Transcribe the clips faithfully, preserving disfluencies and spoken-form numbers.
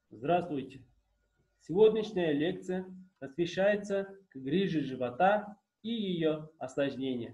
Здравствуйте! Сегодняшняя лекция посвящается грыже живота и ее осложнениям.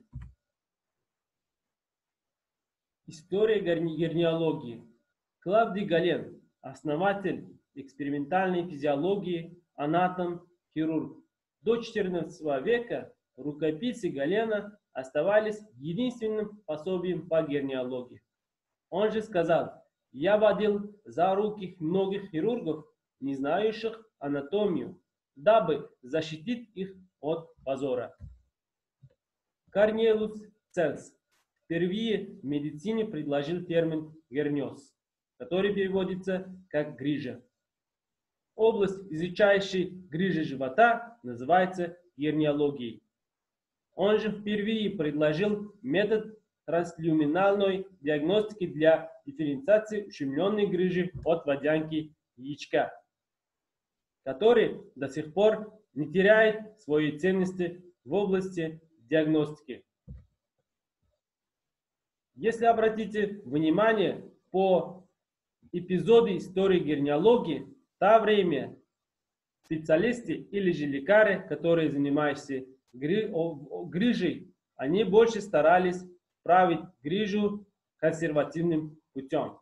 История герниологии. Клавдий Гален, основатель экспериментальной физиологии, анатом, хирург. До четырнадцатого века рукописи Галена оставались единственным пособием по герниологии. Он же сказал: «Я водил за руки многих хирургов, не знающих анатомию, дабы защитить их от позора». Корнелиус Цельс впервые в медицине предложил термин герниоз, который переводится как грыжа. Область, изучающая грыжи живота, называется герниологией. Он же впервые предложил метод транслюминальной диагностики для дифференциации ущемленной грыжи от водянки яичка, который до сих пор не теряет своей ценности в области диагностики. Если обратите внимание по эпизоду истории герниологии, в то время специалисты или же лекари, которые занимаются грыжей, они больше старались править грыжу консервативным путем.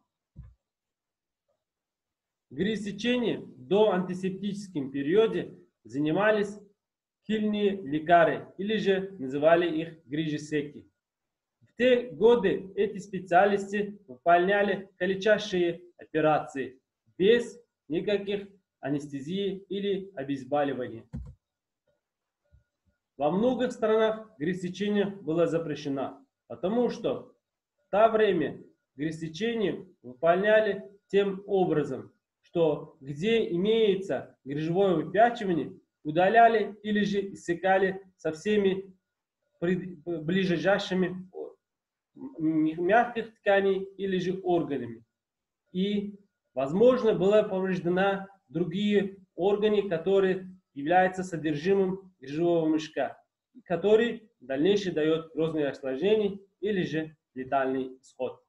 Грыжесечением до антисептическом периоде занимались хильные лекари, или же называли их грыжесеки. В те годы эти специалисты выполняли калечащие операции без никаких анестезии или обезболивания. Во многих странах грыжесечение было запрещено, потому что в то время грыжесечение выполняли тем образом, что где имеется грыжевое выпячивание, удаляли или же иссекали со всеми ближайшими мягких тканей или же органами. И, возможно, была повреждена другие органы, которые являются содержимым грыжевого мешка, который в дальнейшем дает грозные осложнения или же летальный исход.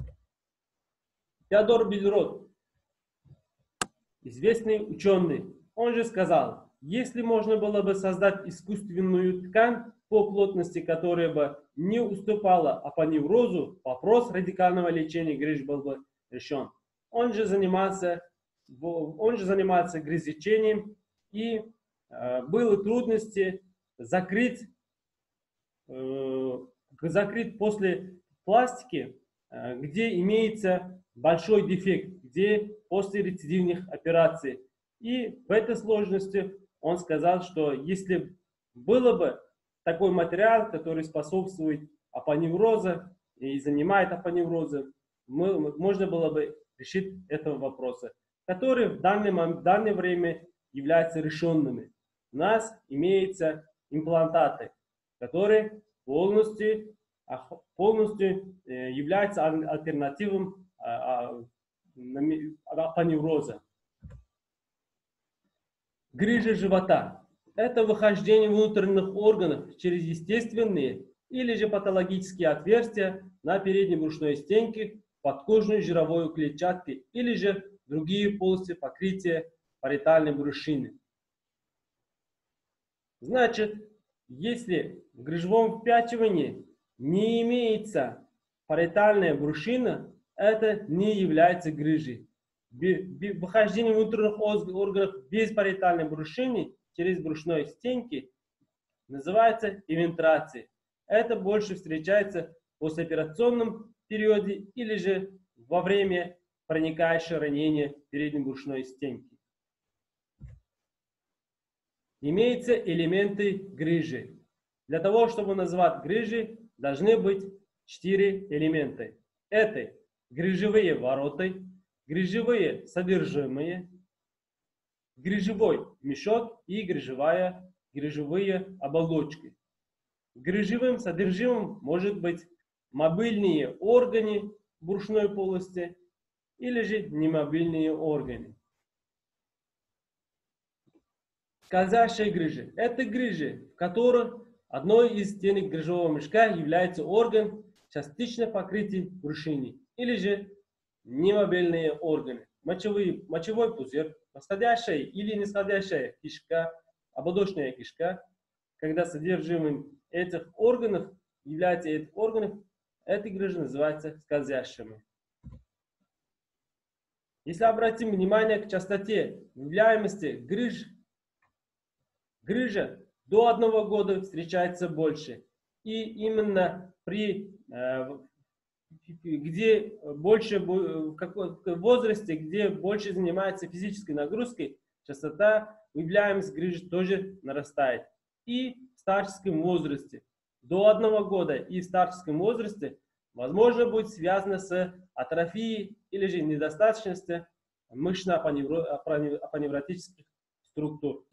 Теодор Бильрот, известный ученый, он же сказал: если можно было бы создать искусственную ткань по плотности, которая бы не уступала апоневрозу, вопрос радикального лечения грыж был бы решен. Он же занимался, он же занимается грыжесечением, и э, были трудности закрыть, э, закрыть после пластики, э, где имеется большой дефект, где после рецидивных операций. И в этой сложности он сказал, что если было бы такой материал, который способствует апоневрозу и занимает апоневрозы, можно было бы решить этого вопроса, которые в данный, в данное время являются решенными. У нас имеются имплантаты, которые полностью, полностью являются альтернативом апоневроза. Грыжа живота – это выхождение внутренних органов через естественные или же патологические отверстия на передней брюшной стенке, подкожной жировой клетчатке или же другие полости покрытия париетальной брюшины. Значит, если в грыжевом впячивании не имеется париетальная брюшина, это не является грыжей. Выхождение внутренних органов без париетальной брюшины через брюшной стенки называется эвентрацией. Это больше встречается в послеоперационном периоде или же во время проникающего ранения передней брюшной стенки. Имеются элементы грыжи. Для того, чтобы назвать грыжи, должны быть четыре элемента. Это грыжевые ворота, грыжевые содержимые, грыжевой мешок и грыжевая, грыжевые оболочки. Грыжевым содержимым может быть мобильные органы брюшной полости или же немобильные органы. Скользящие грыжи – это грыжи, в которых одной из стенок грыжевого мешка является орган, частично покрытый брюшиной, или же немобильные органы. мочевой, мочевой пузырь, восходящая или нисходящая кишка, ободочная кишка, когда содержимым этих органов является этих органов, эти грыжи называются скользящими. Если обратим внимание к частоте выявляемости грыж, грыжа до одного года встречается больше. И именно при э, где больше в каком возрасте, где больше занимается физической нагрузкой, частота выявляемости грыж тоже нарастает. И в старческом возрасте до одного года и в старческом возрасте возможно будет связано с атрофией или же недостаточностью мышечно-апоневротических структур.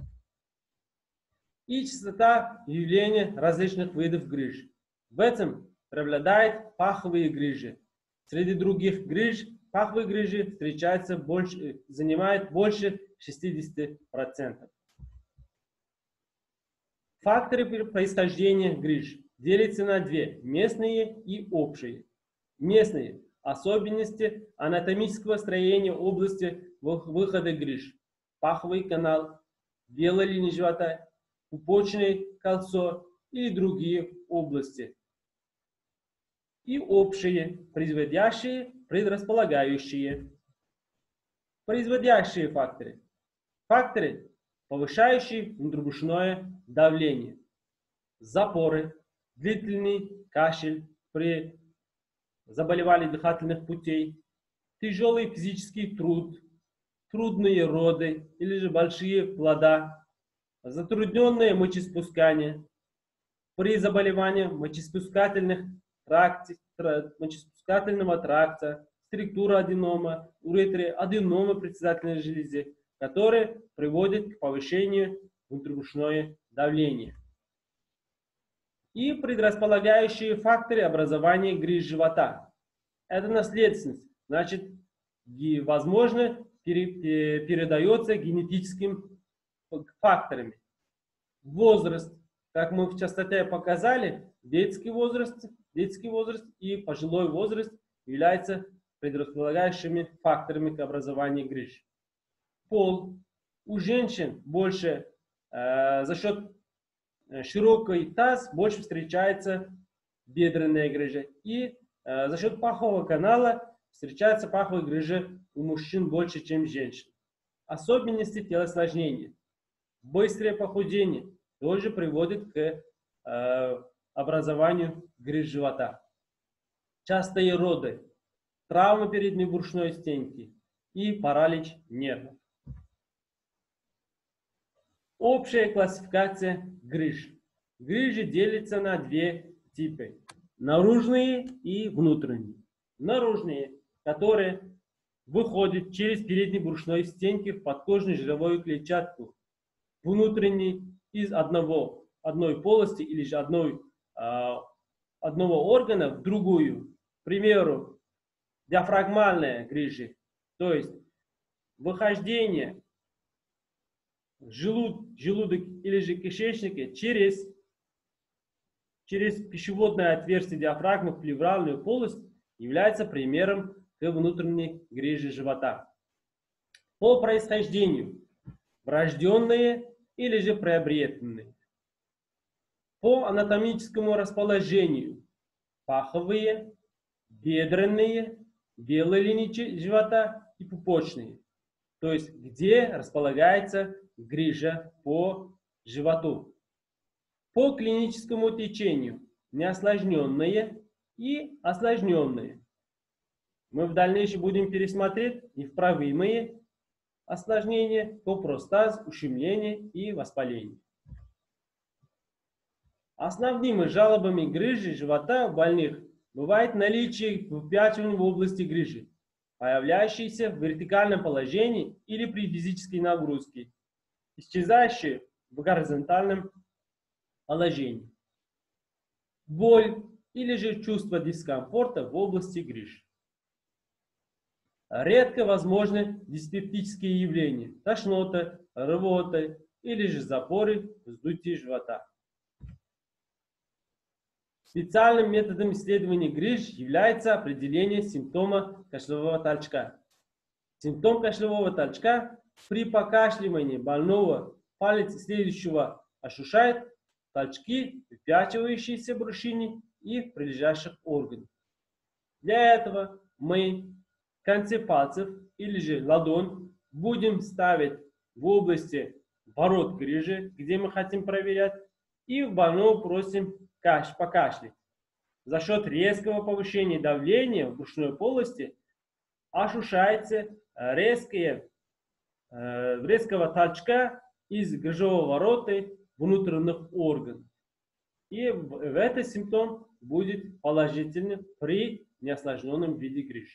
И частота явления различных видов грыж. В этом преобладают паховые грыжи. Среди других грыж паховые грыжи встречаются больше, занимают больше шестидесяти процентов. Факторы происхождения грыж делятся на две – местные и общие. Местные – особенности анатомического строения области выхода грыж, паховый канал, белая линия живота, пупочное кольцо и другие области. И общие, производящие, предрасполагающие. Производящие факторы. Факторы, повышающие внутрибрюшное давление. Запоры, длительный кашель при заболевании дыхательных путей, тяжелый физический труд, трудные роды или же большие плода, затрудненное мочеиспускание, при заболевании мочеиспускательных тракти, тра, мочеиспускательного тракта, структура аденома, уретры, аденома предстательной железы, которые приводят к повышению внутрибрюшного давления. И предрасполагающие факторы образования грыж живота. Это наследственность, значит, возможно, пере, передается генетическим факторами. Возраст, как мы в частоте показали, детский возраст, детский возраст и пожилой возраст являются предрасполагающими факторами к образованию грыж. Пол. У женщин больше э, за счет широкой таз больше встречается бедренная грыжа. И э, за счет пахового канала встречается паховая грыжа у мужчин больше, чем женщин. Особенности телосложения. Быстрое похудение тоже приводит к э, образованию грыж живота. Частые роды, травма передней брюшной стенки и паралич нервов. Общая классификация грыж. Грыжи делятся на две типы. Наружные и внутренние. Наружные, которые выходят через переднюю брюшную стенки в подкожную жировую клетчатку. Внутренние из одного, одной полости или же одной, э, одного органа в другую. К примеру, диафрагмальные грыжи, то есть выхождение желуд, желудок или же кишечника через, через пищеводное отверстие диафрагмы в плевральную полость является примером к внутренней грыже живота. По происхождению врожденные или же приобретенные. По анатомическому расположению паховые, бедренные, белые линии живота и пупочные. То есть где располагается грыжа по животу. По клиническому течению неосложненные и осложненные. Мы в дальнейшем будем пересмотреть невправимые осложнения, топростаз, ущемление и воспаление. Основными жалобами грыжи живота у больных бывает наличие выпячивания в области грыжи, появляющиеся в вертикальном положении или при физической нагрузке, исчезающие в горизонтальном положении. Боль или же чувство дискомфорта в области грыж. Редко возможны диспептические явления, тошнота, рвота или же запоры, вздутие живота. Специальным методом исследования грыж является определение симптома кашлевого толчка. Симптом кашлевого толчка: при покашливании больного палец следующего ощущает толчки, выпячивающиеся в брюшине и в прилежащих органах. Для этого мы концы пальцев или же ладонь будем ставить в области ворот грыжи, где мы хотим проверять, и в больного просим каш, покашлять. За счет резкого повышения давления в брюшной полости ощущается резкие, э, резкого толчка из грыжевого ворота внутренних органов. И в, в этот симптом будет положительный при неосложненном виде грыжи.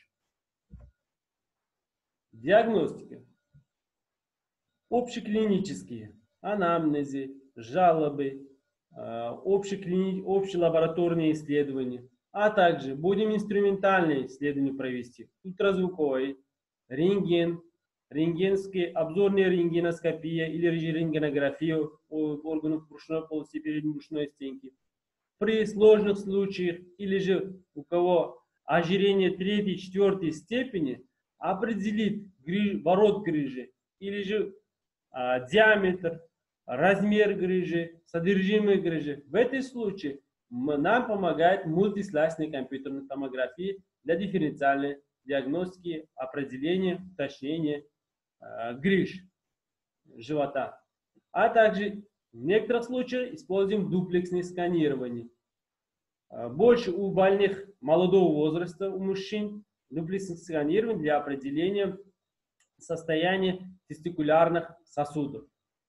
Диагностика. Общеклинические анамнезы, жалобы, общеклини... общелабораторные исследования, а также будем инструментальные исследования провести: ультразвуковой, рентген, рентгенские, обзорная рентгеноскопия или рентгенография органов брюшной полости и передней брюшной стенки. При сложных случаях или же у кого ожирение третьей, четвертой степени, определить грыж, ворот грыжи или же а, диаметр, размер грыжи, содержимое грыжи. В этом случае нам помогает мультислайсная компьютерная томография для дифференциальной диагностики, определения, уточнения э, грыж живота. А также в некоторых случаях используем дуплексное сканирование. Больше у больных молодого возраста, у мужчин, дуплексное сканирование для определения состояния тестикулярных сосудов.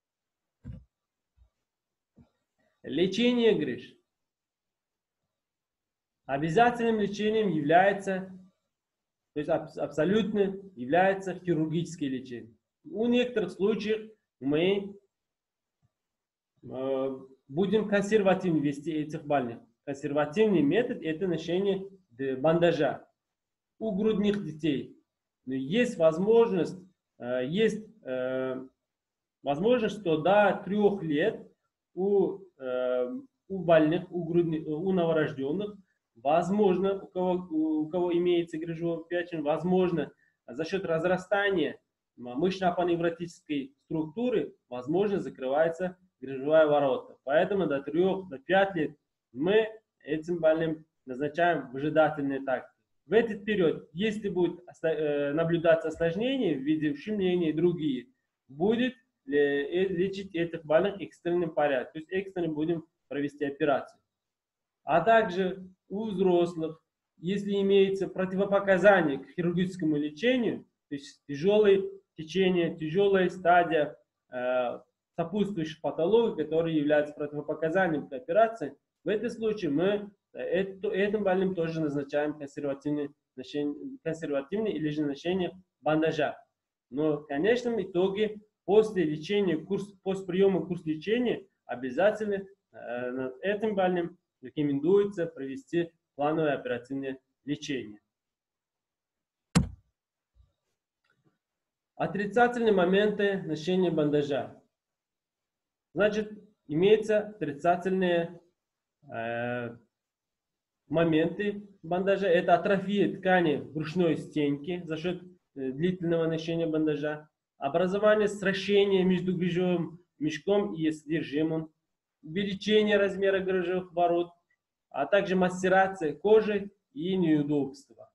Лечение грыж. Обязательным лечением является, то есть абсолютно является хирургическое лечение. У некоторых случаев мы э, будем консервативно вести этих больных. Консервативный метод – это ношение бандажа. У грудных детей есть возможность, э, есть э, возможность, что до трех лет у, э, у больных, у, грудных, у новорожденных, возможно, у кого, у кого имеется грыжевая печень, возможно, за счет разрастания мышечно-апоневротической структуры, возможно, закрывается грыжевая ворота. Поэтому до трех, до пяти лет мы этим больным назначаем выжидательные тактики. В этот период, если будет наблюдаться осложнение в виде ущемления и другие, будет лечить этих больных экстренным порядком. То есть экстренно будем провести операцию. А также у взрослых, если имеется противопоказание к хирургическому лечению, то есть тяжелое течение, тяжелая стадия э, сопутствующих патологий, которые являются противопоказанием к операции, в этом случае мы это, этим больным тоже назначаем консервативное, консервативное или же ношение бандажа. Но в конечном итоге после лечения, курс, после приема курс лечения обязательно э, этим больным рекомендуется провести плановое оперативное лечение. Отрицательные моменты ношения бандажа. Значит, имеются отрицательные э, моменты бандажа. Это атрофия ткани брюшной стенки за счет э, длительного ношения бандажа, образование сращения между грыжевым мешком и содержимым, увеличение размера грыжевых ворот, а также массирация кожи и неудобства.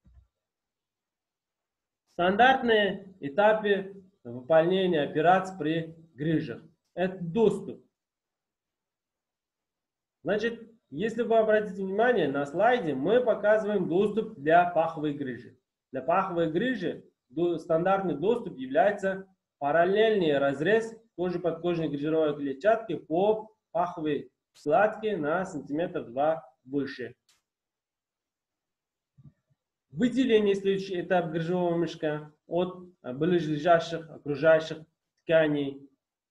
Стандартные этапы выполнения операций при грыжах. Это доступ. Значит, если вы обратите внимание, на слайде мы показываем доступ для паховой грыжи. Для паховой грыжи стандартный доступ является параллельный разрез кожи-подкожной грыжевой клетчатки по паховой складке на сантиметр два выше. Выделение, следующий этап грыжевого мешка от близлежащих окружающих тканей.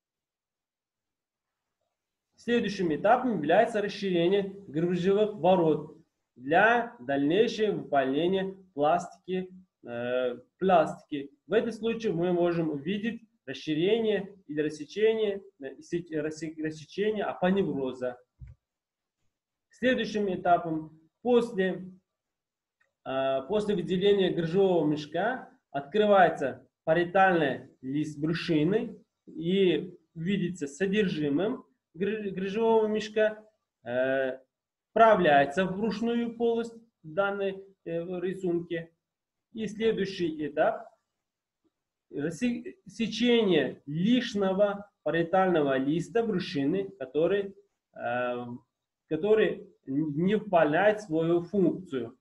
Следующим этапом является расширение грыжевых ворот для дальнейшего выполнения пластики, э, пластики. В этом случае мы можем увидеть расширение или рассечение, рассечение апоневроза. Следующим этапом после, э, после выделения грыжевого мешка открывается париетальный лист брюшины и видится содержимым грыжевого мешка, э, вправляется в брюшную полость в данной э, рисунке. И следующий этап – сечение лишнего париетального листа брюшины, который, э, который не выполняет свою функцию.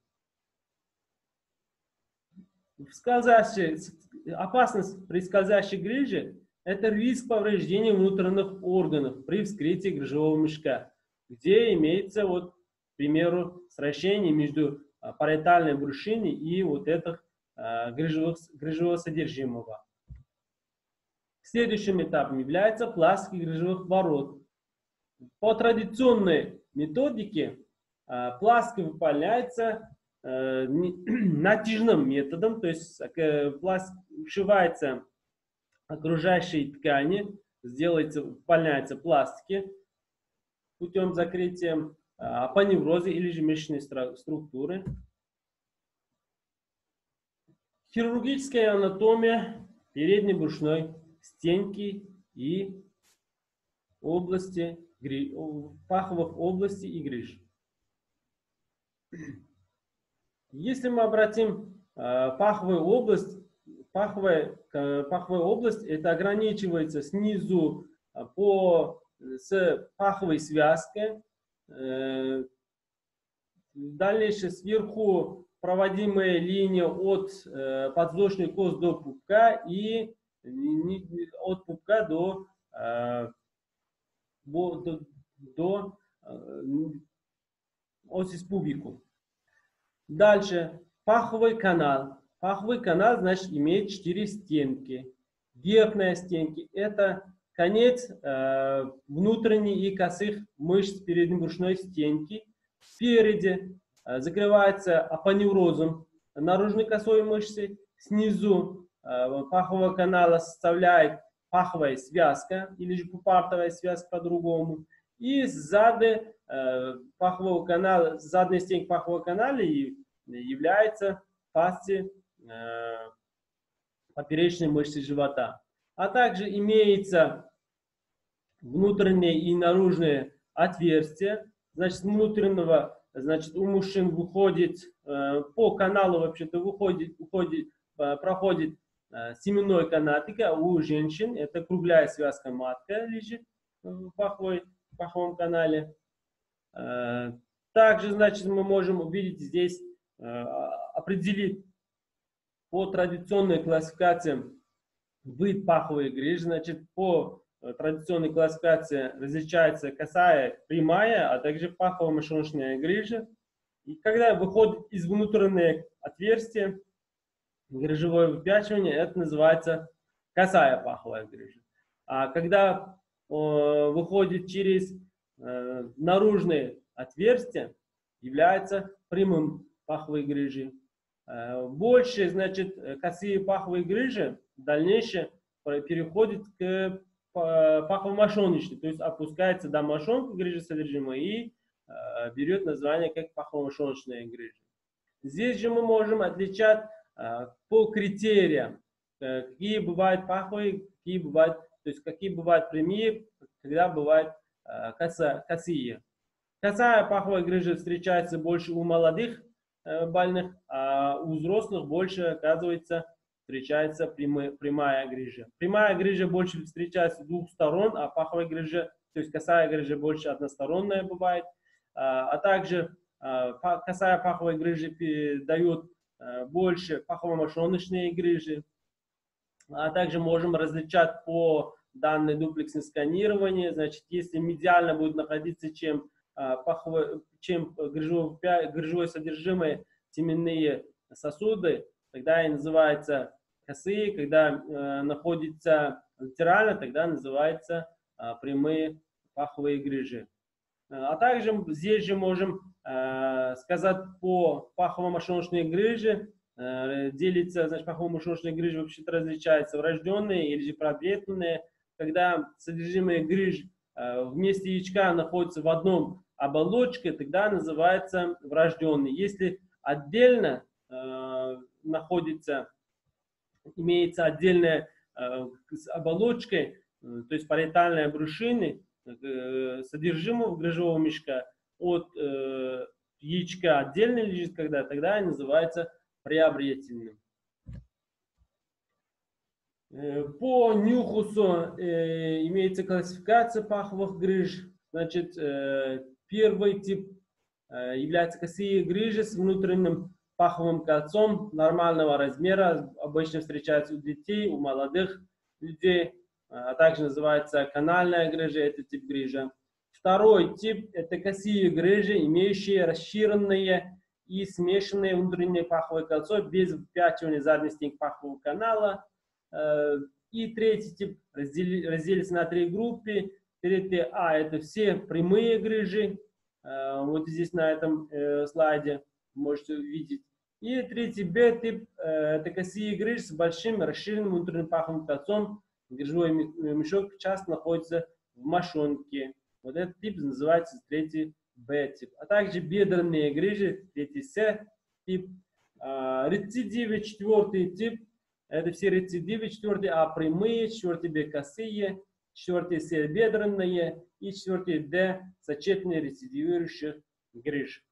Скользящая, опасность при скользящей грыже – это риск повреждения внутренних органов при вскрытии грыжевого мешка, где имеется, вот, к примеру, сращение между париетальной брюшиной и вот этих э, грыжевых, грыжевого содержимого. Следующим этапом является пластика грыжевых ворот. По традиционной методике э, пластика выполняется э, натяжным методом, то есть э, пластик вшивается окружающей ткани, сделается, выполняется пластики путем закрытия апоневроза или же мышечной структуры. Хирургическая анатомия передней брюшной стенки и области, паховых областей и грыж. Если мы обратим паховую область, паховая, паховая область это ограничивается снизу по, с паховой связкой, дальше сверху проводимая линия от э, подвздошной кости до пупка и не, от пупка до, э, до, до э, осис пубику. Дальше паховый канал. Паховый канал, значит, имеет четыре стенки. Верхняя стенки – это конец э, внутренней и косых мышц передней брюшной стенки. Спереди э, закрывается апоневрозом наружной косой мышцы. Снизу э, пахового канала составляет паховая связка или же пупартовая связка по-другому. И сзади э, пахового канала, задней стенки пахового канала является фасция э, поперечной мышцы живота. А также имеется внутреннее и наружное отверстие. Значит, внутреннего, значит, у мужчин выходит э, по каналу вообще-то выходит, уходит, э, проходит э, семенной канатик, а у женщин это круглая связка матка лежит в паховой, паховом канале. Э, также, значит, мы можем увидеть здесь, э, определить по традиционной классификации вид паховой грыжи. Значит, по традиционной классификации различается косая, прямая, а также пахово-мошоночная грыжа. И когда выходит из внутреннего отверстия грыжевое выпячивание, это называется косая паховая грыжа. А когда э, выходит через э, наружное отверстие, является прямым паховой грыжей. Э, больше, значит, косые паховые грыжи в дальнейшем переходит к пахово-мошоночной, то есть опускается до мошонки грыжи содержимое и э, берет название как пахово-мошоночная грыжа. Здесь же мы можем отличать э, по критериям, э, какие бывают паховые, какие бывают, то есть какие бывают прямые, когда бывают э, коса, косые. Косая паховая грыжа встречается больше у молодых э, больных, а у взрослых больше, оказывается, встречается прямая, прямая грыжа. Прямая грыжа больше встречается с двух сторон, а паховая грыжа, то есть косая грыжа больше односторонняя бывает. А, а также а, косая паховая грыжа дает а, больше пахово-мошоночные грыжи. А также можем различать по данной дуплексной сканирования. Значит, если медиально будет находиться чем, а, паховое, чем грыжевое, грыжевое содержимое теменные сосуды, тогда и называется косые, когда э, находится латерально, тогда называется э, прямые паховые грыжи. А также здесь же можем э, сказать по пахово-мошоночной грыже, э, делится, значит, пахово-мошоночные грыжи вообще-то различаются врожденные или же приобретенные, когда содержимое грыж э, вместе яичка находится в одном оболочке, тогда называется врожденный. Если отдельно находится имеется отдельная э, с оболочкой, э, то есть париетальная брюшины, э, содержимого грыжевого мешка от э, яичка отдельно лежит, когда тогда называется приобретенным. Э, по Нюхусу э, имеется классификация паховых грыж. Значит, э, первый тип э, является косые грыжи с внутренним паховым кольцом нормального размера. Обычно встречаются у детей, у молодых людей, а также называется канальная грыжа, это тип грыжи. Второй тип – это косые грыжи, имеющие расширенные и смешанные внутреннее паховое кольцо без впячивания задней стенки пахового канала. И третий тип разделится на три группы. Третий А – это все прямые грыжи. Вот здесь на этом слайде можете увидеть. И третий Б тип – это косые грыжи с большим расширенным внутренним паховым кольцом. Грыжевой мешок часто находится в мошонке. Вот этот тип называется третий Б тип. А также бедренные грыжи, третий С тип. Рецидивы, четвертый тип. Это все рецидивы, четвертый А прямые, четвертый Б косые, четвертый С бедренные и четвертый Д сочетанные рецидивирующих грыж.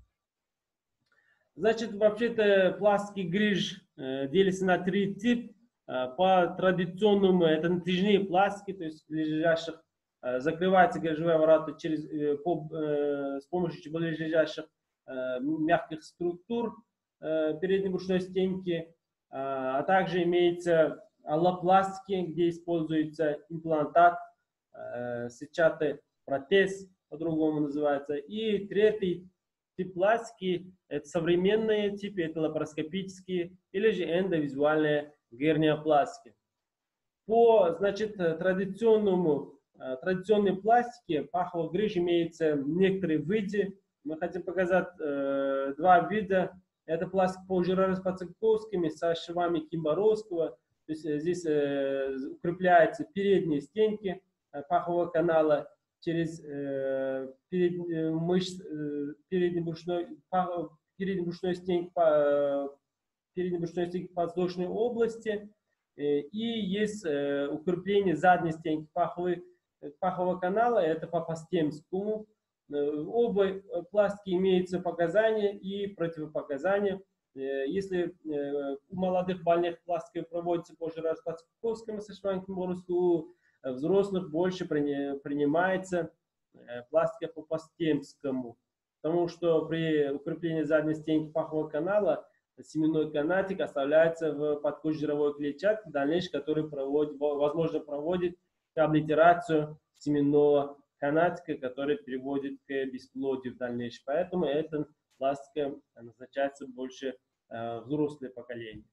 Значит, вообще-то пластики грыж э, делятся на три типа. Э, по традиционному это натяжные пластики, то есть лежащих э, закрывается грыжевая ворота через, э, по, э, с помощью близлежащих э, мягких структур э, передней брюшной стенки. А также имеется аллопластики, где используется имплантат, э, сетчатый протез, по-другому называется. И третий тип пластики – это современные типы, это лапароскопические или же эндовизуальные герниопластики. По, значит, традиционному, традиционной пластике паховых грыж имеется некоторые виды. Мы хотим показать э, два вида. Это пластик по жирораспацаковскими со швами Кимбаровского. То есть здесь э, укрепляются передние стенки э, пахового канала через э, перед, э, мышц э, передней брюшной, пах, передней брюшной стенки, э, передней брюшной стенки подвздошной области. Э, и есть э, укрепление задней стенки паховой, пахового канала, это по Пастемскому. Оба пластики имеются показания и противопоказания. Если у молодых больных пластики проводится по жирораспацаковскому со швами Кимбаровского, у взрослых больше принимается пластика по Пастемскому. Потому что при укреплении задней стенки пахового канала семенной канатик оставляется в подкожно-жировой клетчатке, в дальнейшем который проводит, возможно проводит облитерацию семенного канатика, который приводит к бесплодию в дальнейшем. Поэтому эта пластика назначается больше э, взрослое поколение.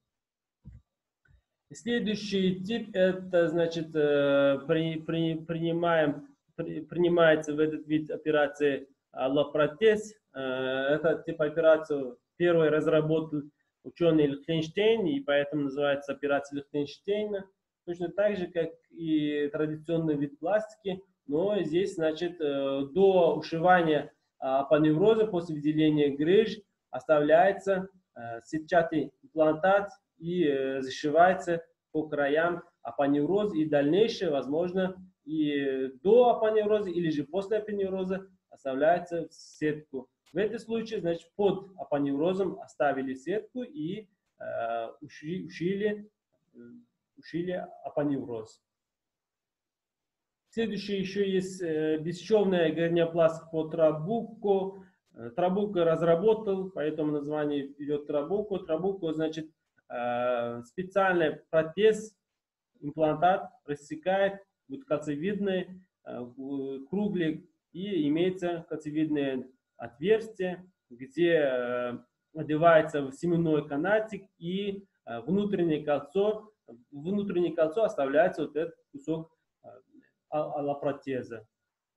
Следующий тип это значит э, при, при, принимаем, при, принимается в этот вид операции аллопротез. Э, этот тип операции первый разработал ученый Лихтенштейн, и поэтому называется операция Лихтенштейна. Точно так же, как и традиционный вид пластики. Но здесь, значит, до ушивания апоневроза после выделения грыж оставляется сетчатый имплантат и зашивается по краям апоневроза. И дальнейшее, возможно, и до апоневроза или же после апоневроза оставляется сетку. В этом случае, значит, под апоневрозом оставили сетку и э, ушили, ушили, ушили апоневроз. Следующее еще есть э, бесшовная герниопластика по Трабуко. Трабуко разработал, поэтому название идет Трабуко. Трабуко, значит, э, специальный протез, имплантат рассекает, будет кольцевидный, э, круглый, и имеется кольцевидное отверстие, где э, одевается семенной канатик и э, внутреннее кольцо. Внутреннее кольцо оставляется вот этот кусок аллопротеза.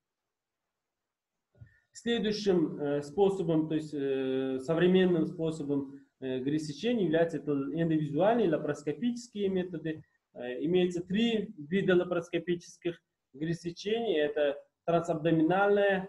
Следующим э, способом, то есть э, современным способом э, грыжесечения является это эндовизуальные лапароскопические методы. Э, имеется три вида лапароскопических грыжесечений. Это трансабдоминальная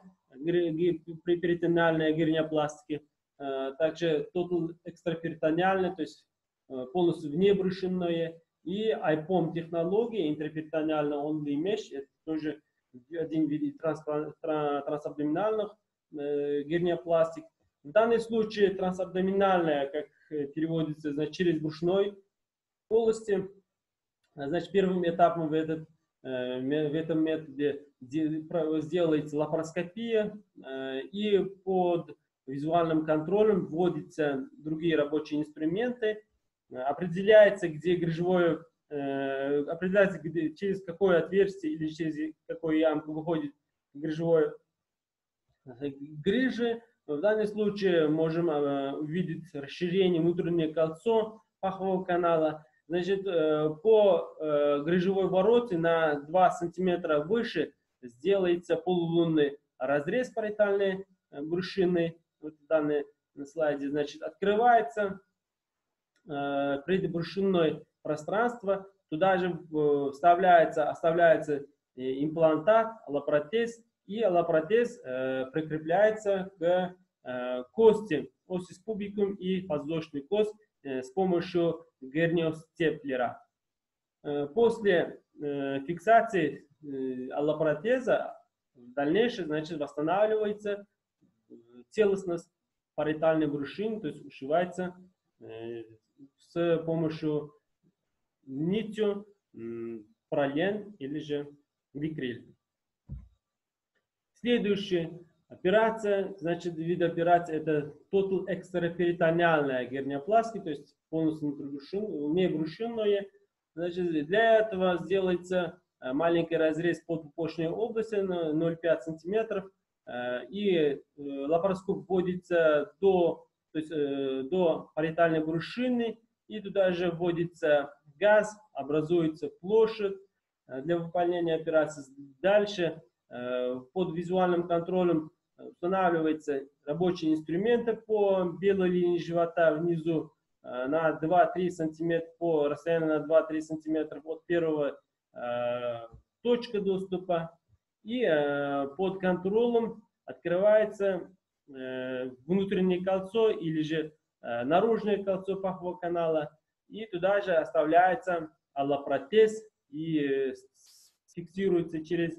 перитонеальная герниопластика, э, также тотал экстраперитонеальная, то есть полностью внебрюшинное. И ай пом технология, интерперитониально only mesh, это тоже один вид трансабдоминальных э, герниопластик. В данном случае трансабдоминальная, как переводится, значит, через брюшной полости. Значит, первым этапом в, этот, э, в этом методе сделается лапароскопия, э, и под визуальным контролем вводятся другие рабочие инструменты, определяется, где грыжевое, э, определяется, где, через какое отверстие или через какую ямку выходит грыжевое грыжи. В данном случае можем э, увидеть расширение внутреннего кольцо пахового канала. Значит, э, по э, грыжевой вороте на два сантиметра выше сделается полулунный разрез париетальной э, брюшины. Вот в данном слайде, значит, открывается э, предбрюшинное пространство. Туда же э, вставляется, оставляется э, имплантат, аллопротез. И аллопротез э, прикрепляется к э, кости, осис пубикум и подвздошный кость э, с помощью герниостеплера. Э, после э, фиксации э, аллопротеза в дальнейшем, значит, восстанавливается целостность париетальной брюшины, то есть ушивается э, с помощью нитью э, пролен или же викриль. Следующая операция, значит, вид операции это total экстраперитониальная герниопластика, то есть полностью внебрюшинная. Значит, для этого сделается маленький разрез подпупочной области на ноль целых пять десятых сантиметров, и лапароскоп вводится до, то есть, до париетальной брюшины, и туда же вводится газ, образуется площадь для выполнения операции. Дальше под визуальным контролем устанавливаются рабочие инструменты по белой линии живота внизу на два-три сантиметра, по расстоянию на два-три сантиметра от первого э, точки доступа. И э, под контролем открывается э, внутреннее кольцо или же э, наружное кольцо пахового канала. И туда же оставляется аллопротез и э, фиксируется через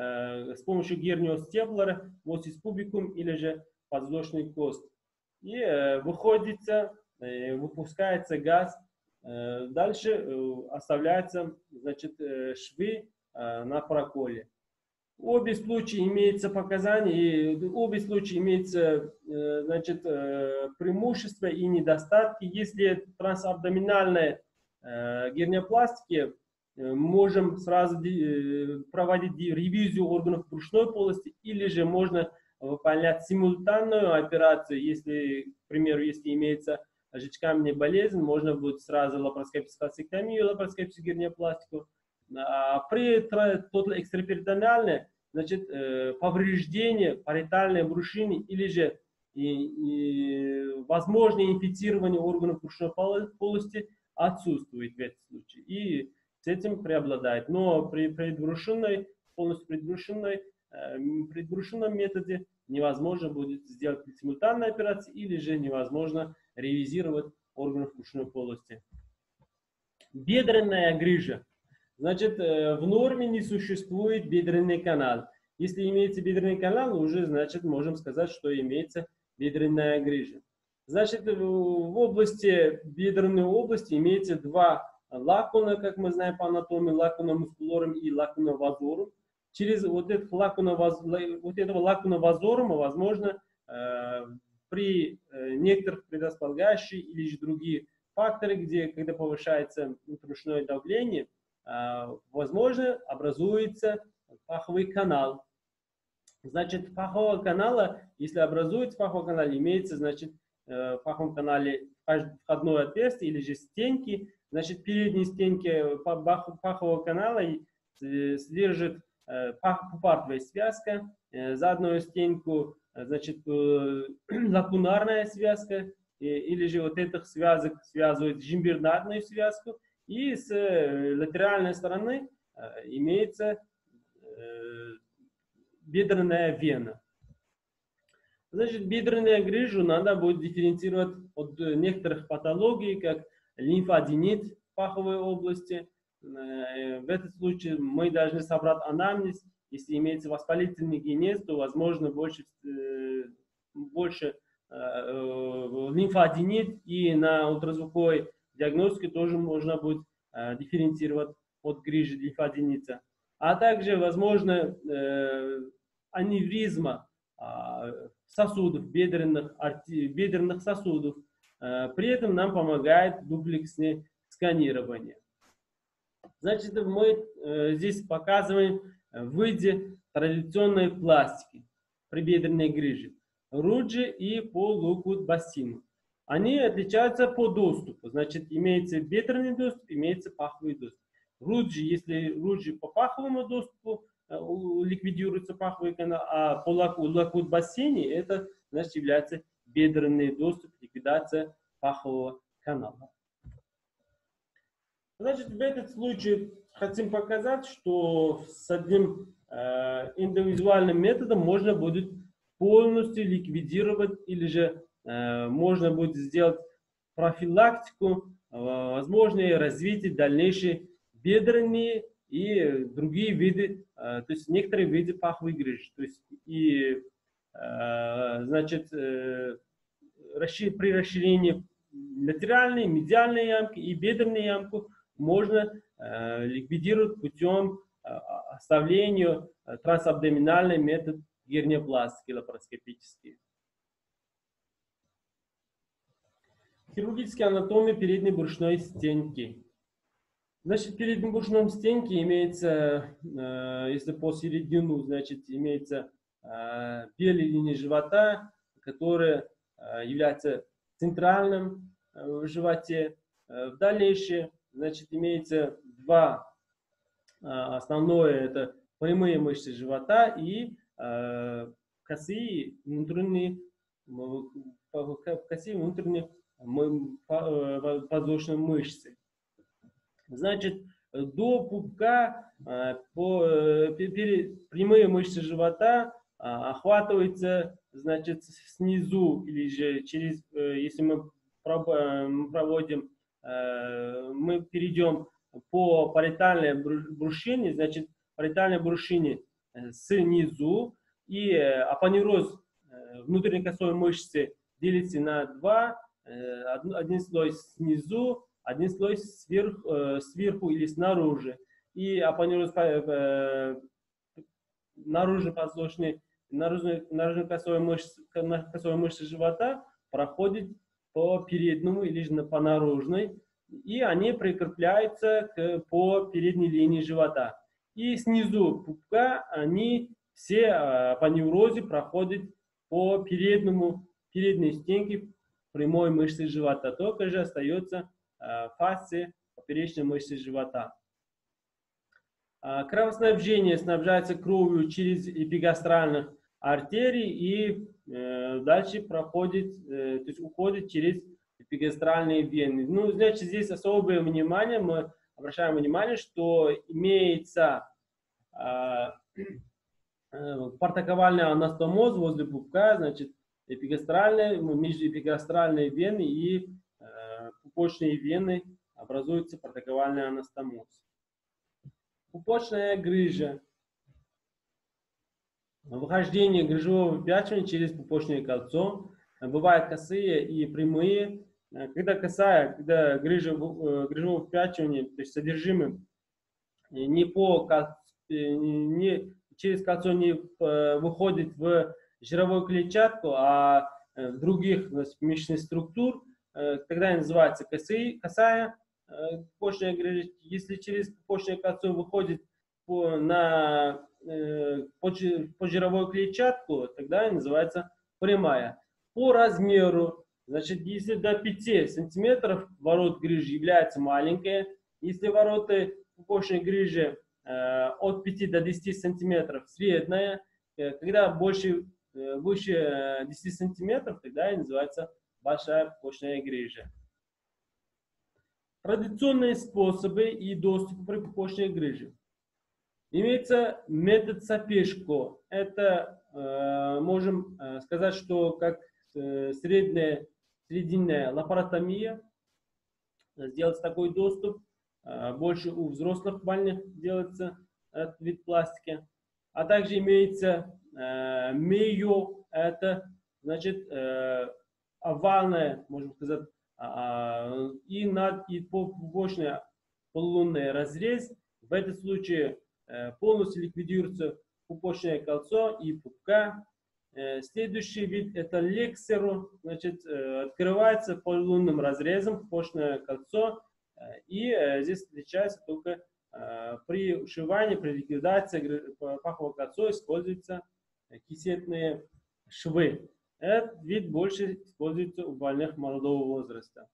с помощью герниостеплера, осис пубикум или же подвздошный кость. И э, выходится, э, выпускается газ. Э, дальше э, оставляются, значит, э, швы э, на проколе. В обе случаи имеется показания, и в обе случаи имеется, э, значит, э, преимущества и недостатки. Если трансабдоминальная э, герниопластика, можем сразу проводить ревизию органов брюшной полости, или же можно выполнять симультанную операцию, если, к примеру, если имеется жидкокаменная болезнь, можно будет сразу лапароскопическую астектомию, лапароскопическую герниопластику. А при total экстраперитонеальной, значит, повреждение париетальной брюшины или же и, и возможное инфицирование органов брюшной полости отсутствует в этом случае. И с этим преобладает. Но при предбрюшинной, полностью предбрюшинной, э, предбрюшинном методе невозможно будет сделать симультанную операцию или же невозможно ревизировать органов брюшной полости. Бедренная грыжа. Значит, э, в норме не существует бедренный канал. Если имеется бедренный канал, уже, значит, можем сказать, что имеется бедренная грыжа. Значит, в области, бедренной области имеется два лакуна, как мы знаем по анатомии, лакуна мускулорум и лакуна вазорум. Через вот, этот лакуна, вот этого лакуна вазорума, возможно, э, при э, некоторых предрасполагающих или же другие факторы, где, когда повышается внутрибрюшное давление, э, возможно, образуется паховый канал. Значит, пахового канала, если образуется паховый канал, имеется, значит, э, в паховом канале входное отверстие или же стенки. Значит, в передней стенке пахового канала содержит пупартовая связка, заднюю стенку, значит, лакунарная связка, или же вот этих связок связывает жимбернатную связку, и с латеральной стороны имеется бедренная вена. Значит, бедренную грыжу надо будет дифференцировать от некоторых патологий, как лимфоаденит в паховой области. В этом случае мы должны собрать анамнез. Если имеется воспалительный генез, то возможно больше, больше лимфоаденит, и на ультразвуковой диагностике тоже можно будет дифференцировать от грыжи лимфоаденита. А также возможно аневризма сосудов, бедренных, бедренных сосудов. При этом нам помогает дуплексное сканирование. Значит, мы здесь показываем в виде традиционной пластики при бедренной грыже. Руджи и по Локвуд-Бассину. Они отличаются по доступу. Значит, имеется бедренный доступ, имеется паховый доступ. Руджи, если руджи по паховому доступу ликвидируется паховый канал, а по Локвуд-Бассине это, значит, является бедренный доступ, ликвидация пахового канала. Значит, в этом случае хотим показать, что с одним э, индивидуальным методом можно будет полностью ликвидировать, или же э, можно будет сделать профилактику, э, возможное развитие дальнейшей бедренные и другие виды, э, то есть некоторые виды паховой грыжи. То есть и, э, значит, э, расшир, при расширении латеральной, медиальной ямки и бедренной ямки можно э, ликвидировать путем э, оставления э, трансабдоминальный метод герниопластики лапароскопический. Хирургическая анатомия передней брюшной стенки. Значит, в передней брюшной стенке имеется, э, если по середину, значит, имеется э, белая линия живота, которая э, является центральным э, в животе. Э, в дальнейшем, значит, имеется два э, основное, это прямые мышцы живота и э, косые внутренние, косые внутренние подвздошные мышцы. Значит, до пупка э, по, э, прямые мышцы живота э, охватываются, значит, снизу, или же через, э, если мы проводим, э, мы перейдем по париетальной брюшине, значит, париетальной брюшине снизу, и э, апоневроз э, внутренней косой мышцы делится на два, э, один слой снизу, один слой сверх, э, сверху или снаружи. И апоневроз э, наружно подвздошной, наружной, наружной косой мышцы, косой мышцы живота проходит по переднему или же по наружной, и они прикрепляются к, по передней линии живота. И снизу пупка они все э, по неврозе проходят по переднему, передней стенке прямой мышцы живота. Только же остается фасции поперечной мышцы живота. Кровоснабжение снабжается кровью через эпигастральных артерий и э, дальше проходит, э, то есть уходит через эпигастральные вены. Ну, значит, здесь особое внимание, мы обращаем внимание, что имеется э, э, портоковальный анастомоз возле пупка, значит, эпигастральные, межэпигастральные вены и пупочные вены, образуется портоковальный анастомоз. Пупочная грыжа. Выхождение грыжевого выпячивания через пупочное кольцо. Бывают косые и прямые. Когда косая, когда грыжа, грыжевого выпячивания, то есть содержимое не, по, не через кольцо не выходит в жировую клетчатку, а в других, значит, мышечных структур, тогда называется косые, косая пупочная грыжа. Если через пупочное кольцо выходит по, на, по, по жировую клетчатку, тогда называется прямая. По размеру, значит, если до пяти сантиметров ворот грыжи является маленькая, если вороты пупочной грыжи э, от пяти до десяти сантиметров средняя, э, когда больше, э, выше десяти сантиметров, тогда и называется большая пупочная грыжа. Традиционные способы и доступ при пупочной грыже. Имеется метод Сапешко. Это э, можем э, сказать, что как э, средняя, срединная лапаротомия. сделать такой доступ. Больше у взрослых больных делается этот вид пластики. А также имеется э, мейо, это значит э, овальная, можно сказать, э, и над и побочный полулунный разрез. В этом случае э, полностью ликвидируется пупочное кольцо и пупка. Э, следующий вид это лексеру, значит э, открывается полулунным разрезом пупочное кольцо, э, и э, здесь отличается только при ушивании, при ликвидации пахового кольца используются кисетные швы. Этот вид больше используется у больных молодого возраста.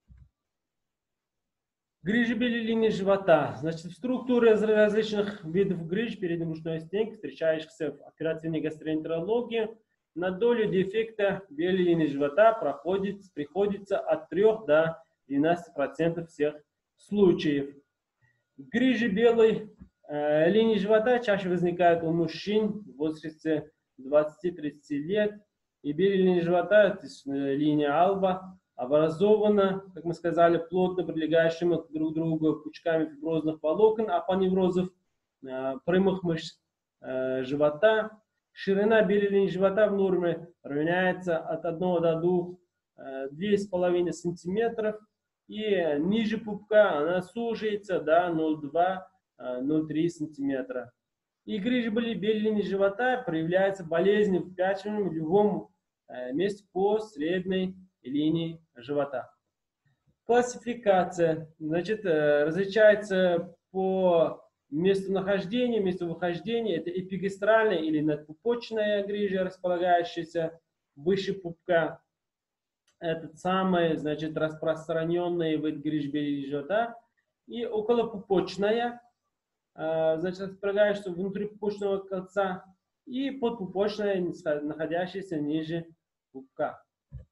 Грыжи белой линии живота. Значит, в структуре различных видов грыж переднебрюшной стенки, встречающихся в оперативной гастроэнтерологии, на долю дефекта белой линии живота проходит, приходится от трёх до двенадцати процентов всех случаев. Грыжи белой э, линии живота чаще возникают у мужчин в возрасте двадцати-тридцати лет. И белая линия живота, то есть э, линия Алба, образована, как мы сказали, плотно прилегающими друг к другу пучками фиброзных волокон, апоневрозов э, прямых мышц э, живота. Ширина белой линии живота в норме равняется от одного до двух, э, двух с половиной сантиметров. И ниже пупка она сужается до ноль целых две десятых — ноль целых три десятых сантиметра. И грыжи белой линии живота проявляются болезнью впячиванием в любом месте по средней линии живота. Классификация, значит, различается по местонахождению, местовыхождению. Это эпигастральная или надпупочная грыжа, располагающаяся выше пупка. Это самый, значит, распространенный вид грыж белой живота. И околопупочная, значит, располагающаяся внутри пупочного кольца. И подпупочная, находящаяся ниже пупка.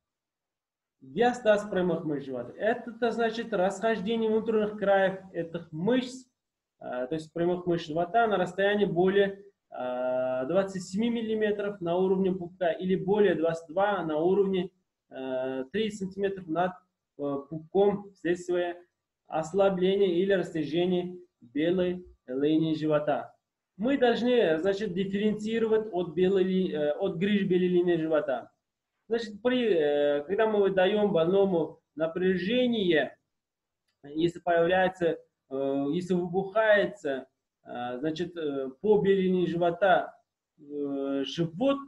Диастаз прямых мышц живота. Это, значит, расхождение внутренних краев этих мышц, то есть прямых мышц живота, на расстоянии более двадцати семи миллиметров на уровне пупка или более двадцати двух на уровне тридцати сантиметров над пупком вследствие ослабления или растяжения белой линии живота. Мы должны, значит, дифференцировать от, белой, от грыж белой линии живота. Значит, при, когда мы даем больному напряжение, если появляется, если выбухается, значит, по белой линии живота живот,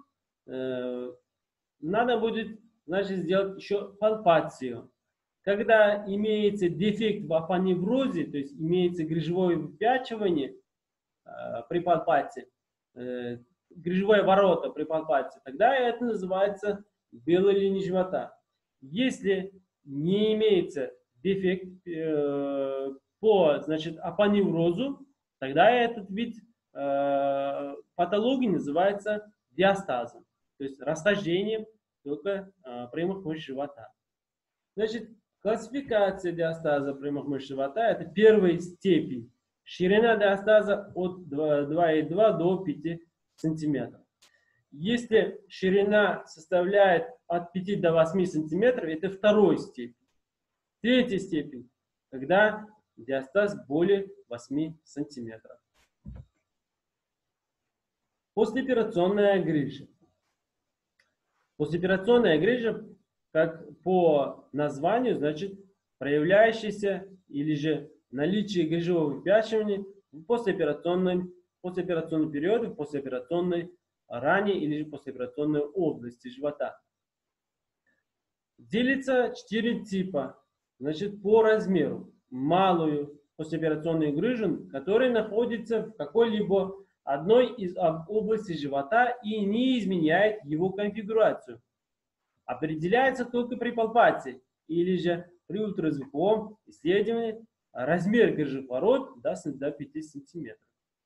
надо будет, значит, сделать еще пальпацию. Когда имеется дефект в апоневрозе, то есть имеется грыжевое выпячивание э, при пальпации, э, грыжевое ворота при пальпации, тогда это называется белая линия живота. Если не имеется дефект э, по, значит, апоневрозу, тогда этот вид э, патологии называется диастазом, то есть расхождением только э, прямых мышц живота. Значит, классификация диастаза прямых мышц живота — это первая степень. Ширина диастаза от двух целых двух десятых до пяти сантиметров. Если ширина составляет от пяти до восьми сантиметров, это второй степень. Третья степень, когда диастаз более восьми сантиметров. Послеоперационная грыжа. Послеоперационная грыжа, как по названию, значит, проявляющаяся или же наличие грыжевого выпячивания в послеоперационном, послеоперационном периоде, в послеоперационной ране или же послеоперационной области живота. Делится четыре типа, значит, по размеру. Малую послеоперационную грыжу, которая находится в какой-либо одной из областей живота и не изменяет его конфигурацию. Определяется только при пальпации или же при ультразвуковом исследовании. Размер грыжевых ворот до пяти сантиметров.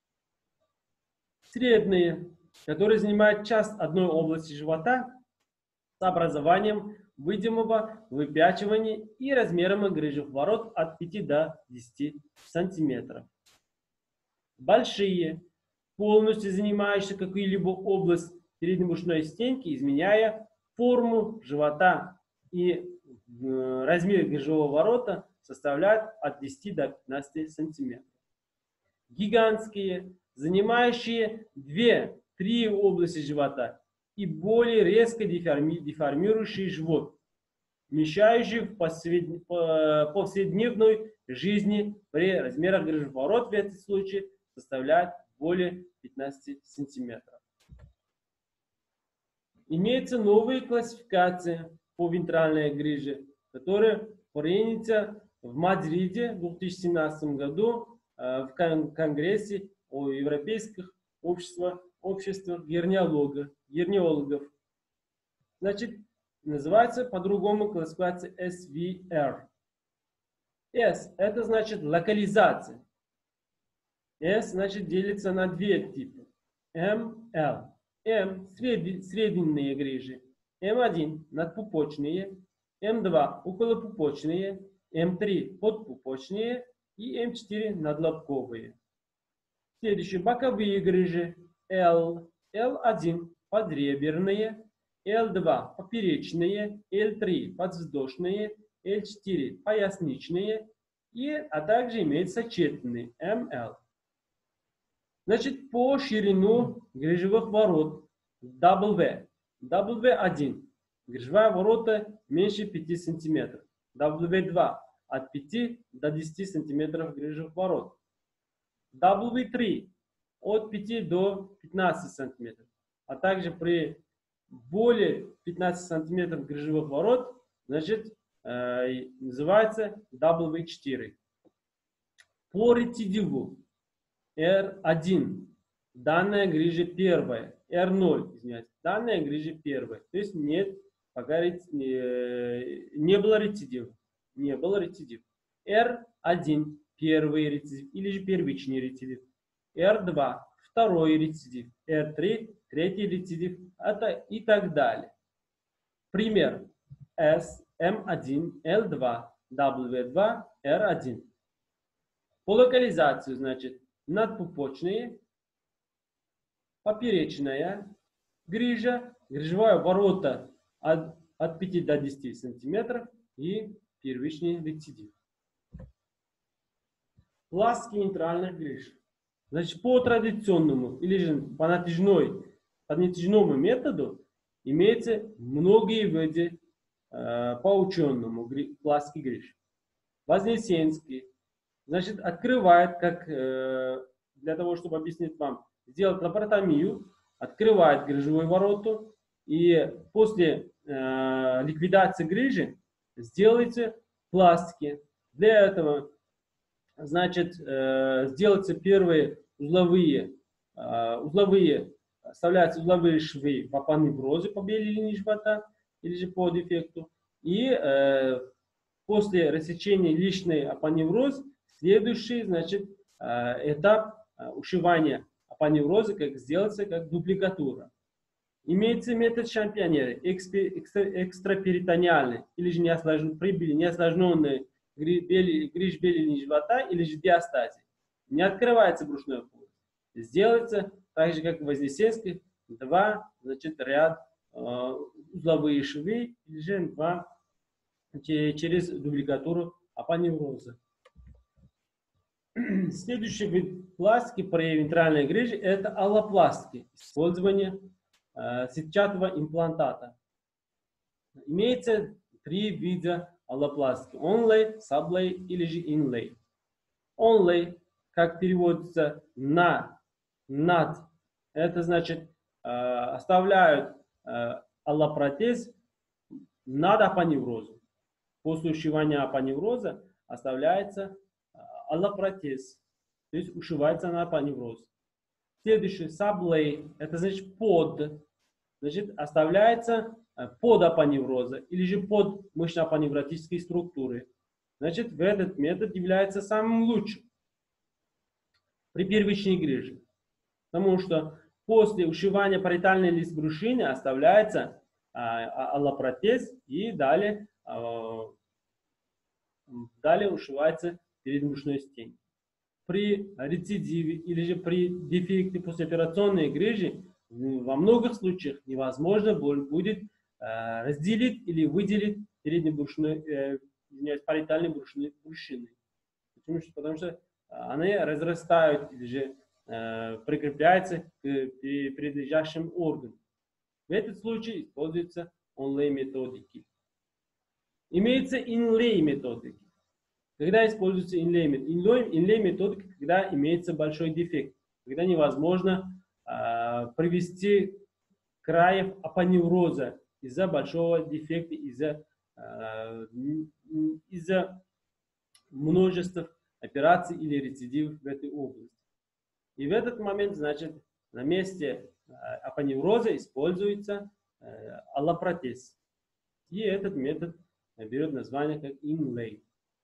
Средние, которые занимают часть одной области живота с образованием видимого выпячивания и размером грыжевых ворот от пяти до десяти сантиметров. Большие, полностью занимающие какую-либо область переднебрюшной стенки, изменяя форму живота и размер грыжевого ворота составляют от десяти до пятнадцати сантиметров. Гигантские, занимающие две-три области живота и более резко деформи, деформирующие живот, мешающие в повседневной жизни при размерах грыжи ворот в этом случае составляют более пятнадцати сантиметров. Имеются новые классификации по вентральной грыже, которые приняты в Мадриде в две тысячи семнадцатом году в Конгрессе о европейских обществах, обществах герниологов, герниологов. Значит, называется по-другому классификация эс ви эр. S – это значит локализация. S значит делится на две типы. эм эл. M – срединные грыжи. эм один – надпупочные. эм два – околопупочные. эм три – подпупочные. И эм четыре – надлобковые. Следующие боковые грыжи. L. эл один – подреберные. эл два – поперечные. эл три – подвздошные. эл четыре – поясничные. И, а также имеется сочетанные эм эл. Значит, по ширину грыжевых ворот дабл ю. дабл ю один. Грыжевая ворота меньше пяти сантиметров. дабл ю два. От пяти до десяти сантиметров грыжевых ворот. дабл ю три. От пяти до пятнадцати сантиметров. А также при более пятнадцати сантиметров грыжевых ворот, значит, э, называется дабл ю четыре. По рецидиву эр один. Данная грыжа первая. эр ноль, извиняюсь. Данная грыжа первая. То есть нет, пока не, не было рецидива. Не было рецидива. эр один. Первый рецидив. Или же первичный рецидив. эр два. Второй рецидив. эр три. Третий рецидив. Это и так далее. Пример. S, эм один, эл два, дабл ю два, эр один. По локализации, значит, надпупочные, поперечная грыжа, грыжевая ворота от, от пяти до десяти сантиметров и первичный рецидив. Ласки нейтральных грыж. Значит, по традиционному или же по натяжной, по натяжному методу имеется многие виды э, по ученому ласки грыж. Вознесенский. Значит, открывает, как э, для того, чтобы объяснить вам, сделать лапаротомию, открывает грыжевую вороту и после э, ликвидации грыжи сделайте пластики. Для этого, значит, э, сделаются первые узловые, э, узловые, вставляются узловые швы по паневрозе, по белой линии живота или же по дефекту. И э, после рассечения лишней апоневроз следующий, значит, этап ушивания апоневроза, как сделается, как дупликатура. Имеется метод Шампионера, экстраперитониальный, или же неосложненный, при неосложненной грыж белени живота, или же диастазе. Не открывается брюшной полость. Сделается так же, как в Вознесенской, два, значит, ряд э, узловые швы, или же два через дубликатуру апоневроза. Следующий вид пластики при вентральной грыже – это аллопластики, использование э, сетчатого имплантата. Имеется три вида аллопластики – онлей, саблей или же инлей. Онлей, как переводится на, над, это значит э, оставляют э, аллопротез над апоневрозом. После ушивания апоневроза оставляется аллопротез, то есть ушивается на апоневроз. Следующий саблей, это значит под, значит оставляется под апоневроза или же под мышечно-апоневротической структуры. Значит, в этот метод является самым лучшим при первичной грыже, потому что после ушивания париетальной лист брюшины оставляется а, аллопротез и далее, а, далее ушивается перед брюшной стенкой. При рецидиве или же при дефекте послеоперационной грыжи во многих случаях невозможно будет э, разделить или выделить переднебрюшной, э, извиняюсь, париетальной брюшной, брюшины. Потому что, потому что они разрастают или же э, прикрепляются к прилежащим органам. В этом случае используются онлей методики. Имеется инлей методики. Когда используется инлей, инлей методика, когда имеется большой дефект, когда невозможно э, провести краев апоневроза из-за большого дефекта, из-за э, из-за множества операций или рецидивов в этой области. И в этот момент, значит, на месте э, апоневроза используется э, аллопротез. И этот метод берет название как инлей.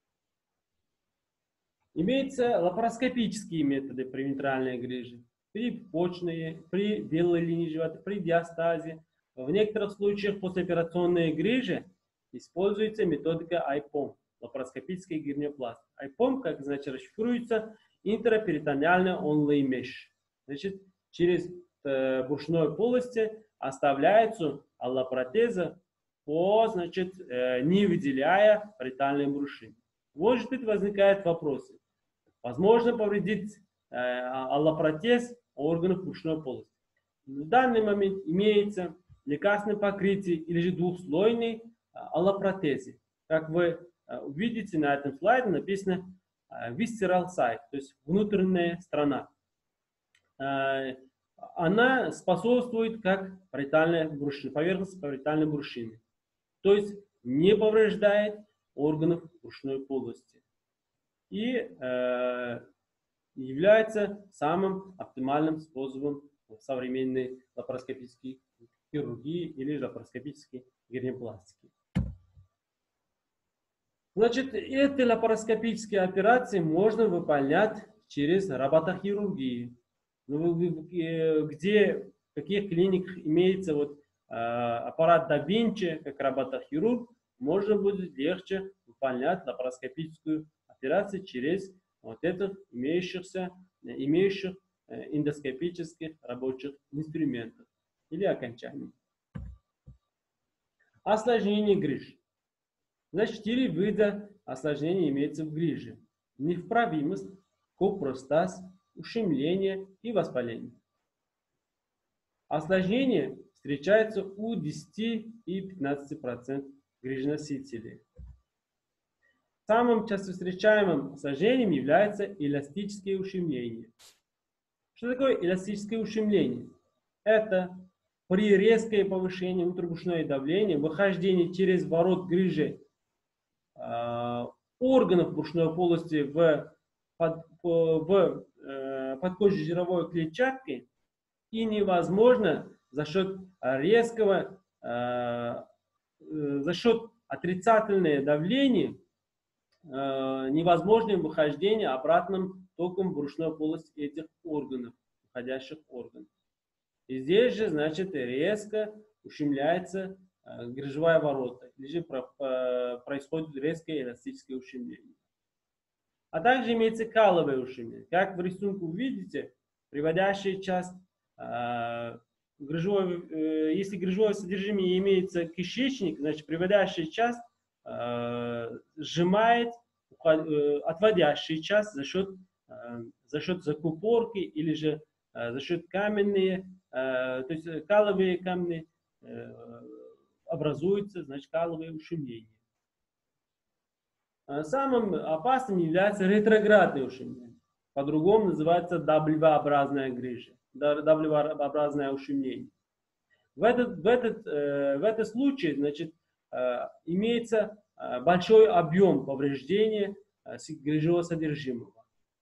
Имеются лапароскопические методы при вентральной грыже, при почной, при белой линии живота, при диастазе. В некоторых случаях послеоперационной грыжи используется методика ай пом, лапароскопическая герниопластика. ай пом, как значит, расшифруется интраперитонеальный онлей меш. Значит, через э, брюшной полости оставляется аллопротеза по, значит, э, не выделяя париетальные брюшины. Может быть, возникают вопросы. Возможно повредить э, аллопротез органов брюшной полости. В данный момент имеется лекарственное покрытие или же двухслойный э, аллопротезе. Как вы э, увидите на этом слайде, написано э, visceral site, то есть внутренняя сторона. Э, она способствует как париетальная брюшина, поверхность париетальной брюшины. То есть не повреждает органов брюшной полости. И э, является самым оптимальным способом современной лапароскопической хирургии или лапароскопической герниопластики. Значит, эти лапароскопические операции можно выполнять через роботохирургию, где в каких клиниках имеется вот, э, аппарат да Винчи, как роботохирург, можно будет легче выполнять лапароскопическую операцию через вот этих имеющихся, имеющих эндоскопических рабочих инструментов или окончаний. Осложнение грыж. Значит, четыре вида осложнений имеется в грыже. Невправимость, копростаз, ущемление и воспаление. Осложнения встречаются у десяти и пятнадцати процентов грыженосителей. Самым часто встречаемым осложнением является эластическое ущемление. Что такое эластическое ущемление? Это при резкое повышении внутрибрюшного давления, выхождение через ворот грыжи э, органов брюшной полости в, под, в э, подкожной жировой клетчатке, и невозможно за счет резкого, э, э, за счет отрицательного давления, невозможным выхождение обратным током в брюшной полости этих органов, входящих органов. И здесь же, значит, резко ущемляется э, грыжевая ворота, или же про, э, происходит резкое эластическое ущемление. А также имеется каловое ущемление. Как в рисунке вы видите, приводящая часть, э, грыжевой, э, если грыжевое содержимое имеется кишечник, значит, приводящая часть сжимает отводящий часть за счет, за счет закупорки или же за счет каменные, то есть каловые камни образуются, значит, каловые ущемления. Самым опасным является ретроградное ущемление. По-другому называется W-образная грыжа, W-образное ущемление. В этот, в этот, в этот случай, значит, имеется большой объем повреждения грыжевого содержимого.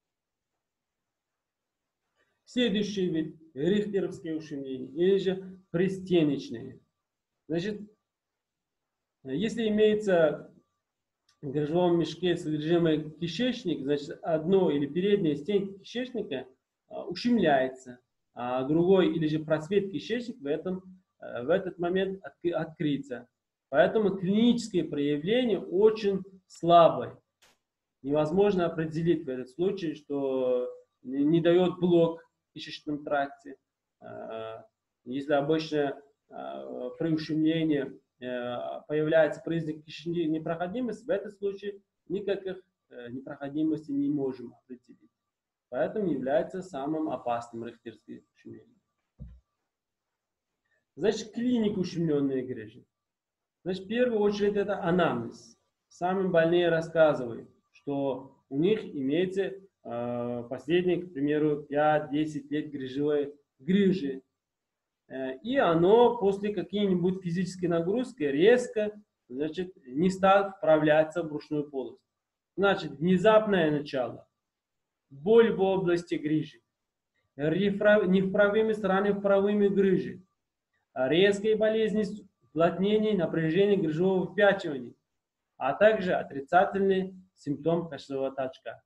Следующий вид – рихтеровское ущемление или же пристеночное. Значит, если имеется в грыжевом мешке содержимое кишечника, значит, одно или передняя стенка кишечника ущемляется, а другой или же просвет кишечника в этом в этот момент открыться. Поэтому клинические проявления очень слабые. Невозможно определить в этом случае, что не дает блок в кишечном тракте. Если обычно при ущемлении появляется признак кишечной непроходимости, в этом случае никаких непроходимостей не можем определить. Поэтому является самым опасным рихтерским ущемлением. Значит, клиника ущемленной грыжи. Значит, в первую очередь это анамнез. Сами больные рассказывают, что у них имеется э, последние, к примеру, пять-десять лет грыжевой грыжи. Э, и оно после какой-нибудь физической нагрузки резко, значит, не стал вправляться в брюшную полость. Значит, внезапное начало, боль в области грыжи, невправыми сторонами правыми грыжи, резкая болезненность, уплотнение, напряжение грыжевого впячивания, а также отрицательный симптом кашлевого толчка.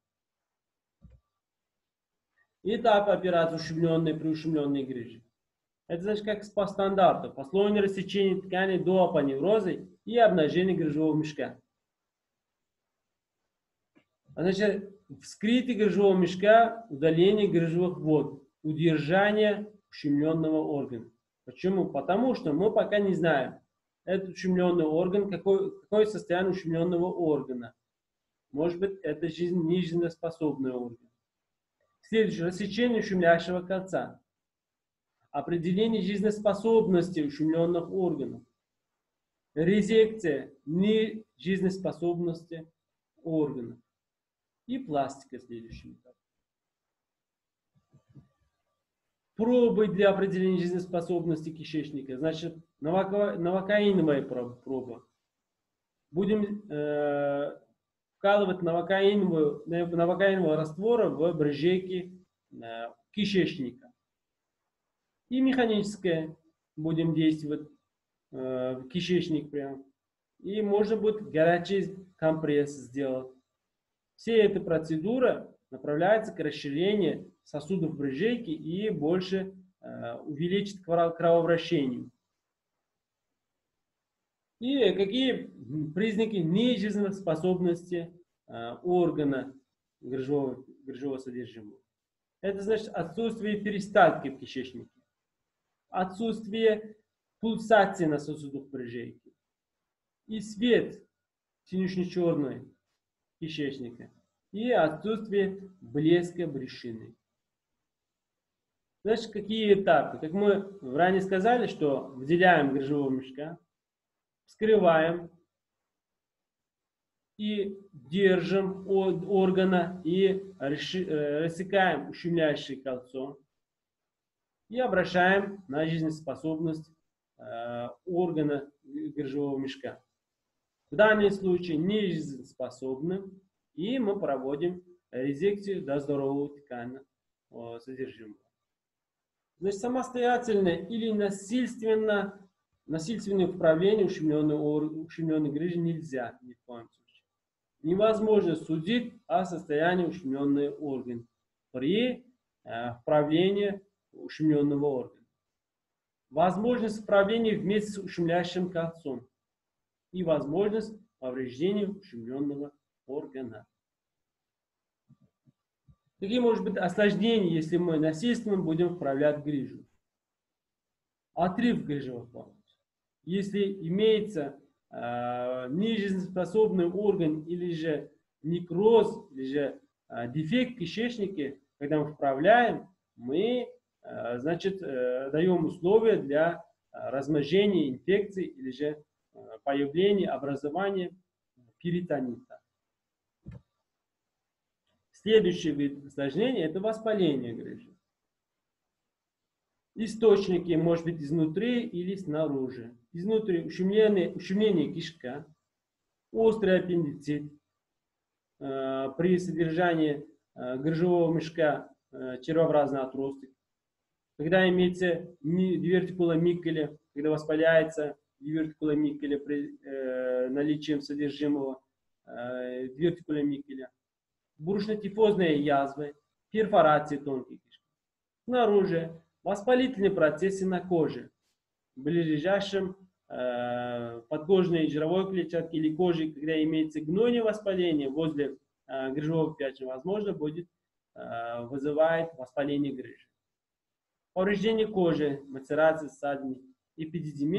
Этап операции ущемленной при ущемленной грыже. Это значит как по стандарту. Послойное рассечение тканей до апоневроза и обнажение грыжевого мешка. Значит, вскрытие грыжевого мешка, удаление грыжевых вод, удержание ущемленного органа. Почему? Потому что мы пока не знаем, этот ущемленный орган, какой, какое состояние ущемленного органа. Может быть, это жизнь, нежизнеспособный орган. Следующее. Рассечение ущемляющего кольца. Определение жизнеспособности ущемленных органов. Резекция нежизнеспособности органов. И пластика следующий этап. Пробы для определения жизнеспособности кишечника. Значит, новокаиновая проба. Будем э, вкалывать новокаиновую, новокаинового раствора в брыжейки э, кишечника. И механическое будем действовать э, в кишечник прям. И можно будет горячий компресс сделать. Вся эта процедура направляется к расширению сосудов брыжейки и больше э, увеличит кровообращение. И какие признаки нежизнеспособности э, органа грыжевого, грыжевого содержимого? Это значит отсутствие перистальтики в кишечнике, отсутствие пульсации на сосудах брыжейки и свет синюшно-черный кишечника и отсутствие блеска брюшины. Значит, какие этапы? Как мы ранее сказали, что выделяем грыжевого мешка, вскрываем и держим от органа и рассекаем ущемляющее кольцо и обращаем на жизнеспособность э, органа грыжевого мешка. В данном случае не жизнеспособны, и мы проводим резекцию до здорового тканного содержимого. Значит, самостоятельно или насильственно, насильственное вправление ущемленной, ущемленной грыжи нельзя ни в коем случае. Невозможно судить о состоянии ущемленного органа при э, вправлении ущемленного органа. Возможность вправления вместе с ущемляющим кольцом и возможность повреждения ущемленного органа. Какие может быть осложнения, если мы насильственно будем вправлять грыжу? Отрыв грыжевых полос. Если имеется э, нежизнеспособный орган или же некроз, или же э, дефект кишечника, когда мы вправляем, мы э, значит, э, даем условия для э, размножения инфекций или же э, появления, образования перитонита. Следующий вид осложнения – это воспаление грыжи. Источники может быть изнутри или снаружи. Изнутри ущемление, ущемление кишка, острый аппендицит э, при содержании э, грыжевого мешка э, червообразный отросток. Когда имеется дивертикула миккеля, когда воспаляется дивертикула миккеля при э, наличии содержимого э, дивертикула миккеля. Брюшно-тифозные язвы, перфорации тонких кишок. Снаружи воспалительные процессы на коже, в ближайшем э, подкожной жировой клетчатке или коже, когда имеется гнойное воспаление возле э, грыжевого впячивания, возможно, будет э, вызывает воспаление грыжи. Повреждение кожи, мацерация, ссадины, эпидидимит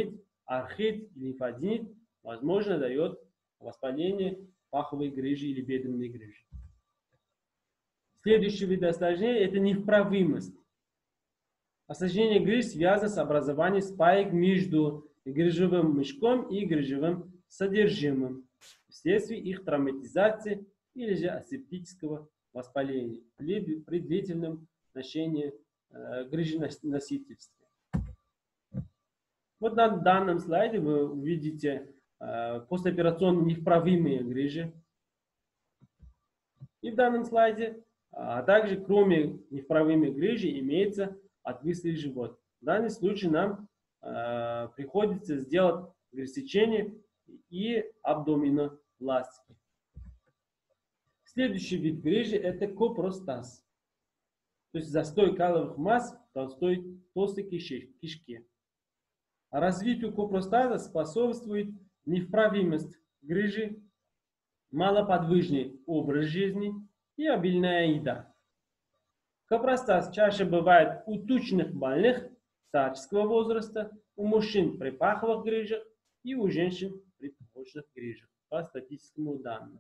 архит, лимфаденит, возможно, дает воспаление паховой грыжи или бедренной грыжи. Следующий вид осложнения – это невправимость. Осложнение грыж связано с образованием спаек между грыжевым мешком и грыжевым содержимым вследствие их травматизации или же асептического воспаления при, при длительном ношении э, грыженосительства. Вот на данном слайде вы увидите э, послеоперационные невправимые грыжи. И в данном слайде, а также кроме невправимых грыжи, имеется отвислый живот. В данном случае нам э, приходится сделать грыжесечение и абдоминопластику. Следующий вид грыжи – это копростаз, то есть застой каловых масс в толстой, толстой кишке. А развитию копростаза способствует невправимость грыжи, малоподвижный образ жизни и обильная еда. Копростаз чаще бывает у тучных больных старческого возраста, у мужчин при паховых грыжах и у женщин при почных грыжах, по статистическому данным.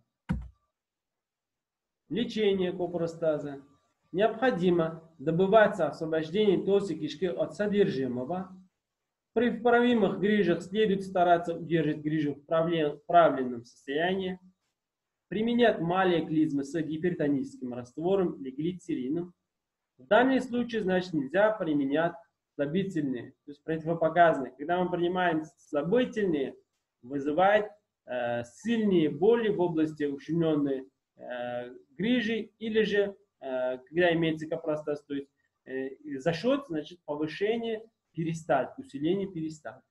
Лечение копростаза. Необходимо добиваться освобождения толстой кишки от содержимого. При вправимых грыжах следует стараться удерживать грыжу в правильном состоянии. Применять малые клизмы с гипертоническим раствором или глицерином. В данном случае, значит, нельзя применять слабительные, то есть противопоказанные. Когда мы принимаем слабительные, вызывает э, сильные боли в области ущемленной э, грыжи, или же, э, когда имеется копростаз, то есть э, за счет, значит, повышения перистальтики, усиления перистальтики.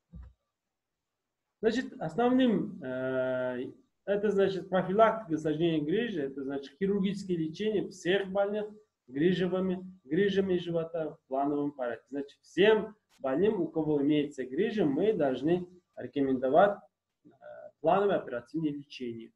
Значит, основным э, это, значит, профилактика осложнений грыжи, это, значит, хирургическое лечение всех больных грыжевыми, грыжами живота в плановом порядке. Значит, всем больным, у кого имеется грыжа, мы должны рекомендовать э, плановое оперативное лечение.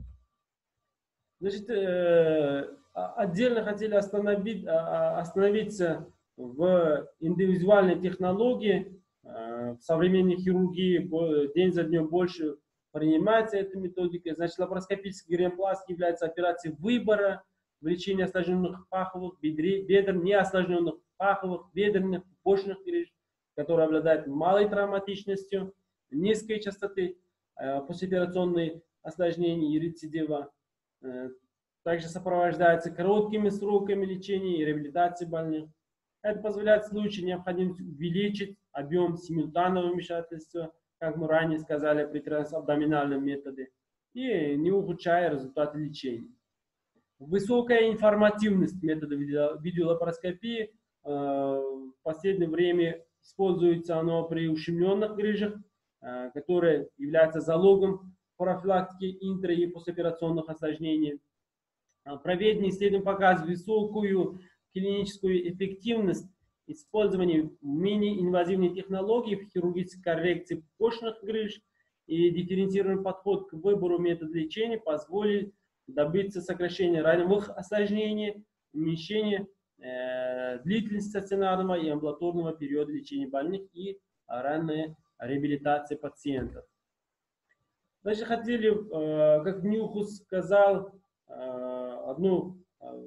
Значит, э, отдельно хотели остановить, остановиться в индивидуальной технологии. Э, в современной хирургии день за днем больше принимается эта методика. Значит, лапароскопический гиренопластика является операцией выбора в лечении осложненных паховых, бедер, неосложненных паховых, бедренных, почных грыж, которые обладают малой травматичностью, низкой частоты э, послеоперационной осложнений и рецидива. Э, также сопровождается короткими сроками лечения и реабилитации больных. Это позволяет в случае необходимости увеличить объем симультанного вмешательства, как мы ранее сказали, при трансабдоминальном методе, и не ухудшая результаты лечения. Высокая информативность метода видеолапароскопии. В последнее время используется оно при ущемленных грыжах, которые являются залогом профилактики интра- и послеоперационных осложнений. Проведенные исследования показывают высокую клиническую эффективность использования мини-инвазивной технологии в хирургической коррекции почных грыж, и дифференцированный подход к выбору метода лечения позволит добиться сокращения ранних осложнений, уменьшения э, длительности стационарного и амбулаторного периода лечения больных и ранней реабилитации пациентов. Дальше хотели, э, как Ньюхус сказал, э, одно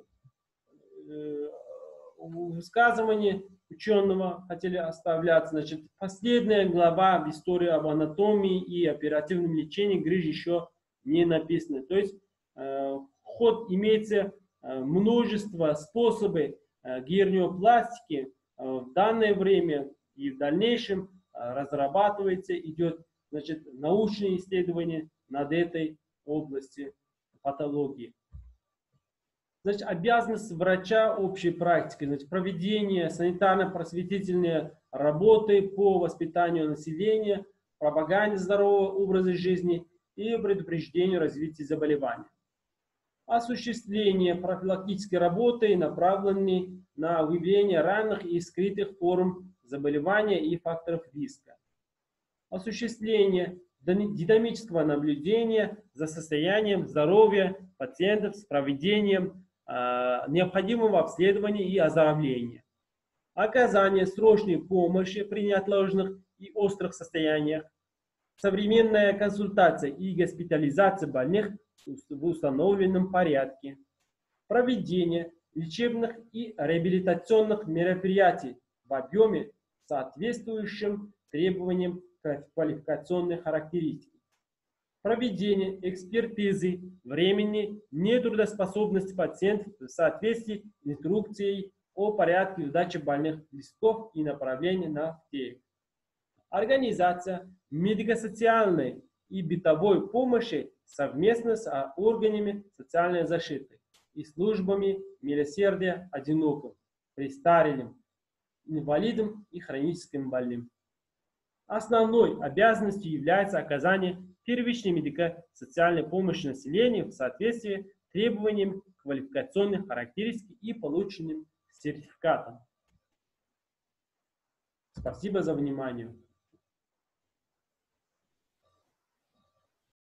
э, высказывание ученого хотели оставлять. Значит, последняя глава в истории об анатомии и оперативном лечении грыж еще не написана. То есть э, ход имеется э, множество способов э, герниопластики э, в данное время и в дальнейшем э, разрабатывается, идет, значит, научные исследования над этой областью патологии. Значит, обязанность врача общей практики, значит, проведение санитарно-просветительной работы по воспитанию населения, пропаганде здорового образа жизни и предупреждению развития заболеваний. Осуществление профилактической работы, направленной на выявление ранних и скрытых форм заболевания и факторов риска. Осуществление динамического наблюдения за состоянием здоровья пациентов с проведением э, необходимого обследования и оздоровления. оказание срочной помощи при неотложных и острых состояниях, современная консультация и госпитализация больных в установленном порядке, проведение лечебных и реабилитационных мероприятий в объеме, соответствующем требованиям квалификационной характеристики, проведение экспертизы времени нетрудоспособности пациентов в соответствии с инструкцией о порядке выдачи больных листков и направления на аптеку, организация медико-социальной и бытовой помощи совместно с органами социальной защиты и службами милосердия одиноким, престарелым, инвалидам и хроническим больным. Основной обязанностью является оказание первичной медико-социальной помощи населению в соответствии с требованиям квалификационных характеристик и полученным сертификатом. Спасибо за внимание.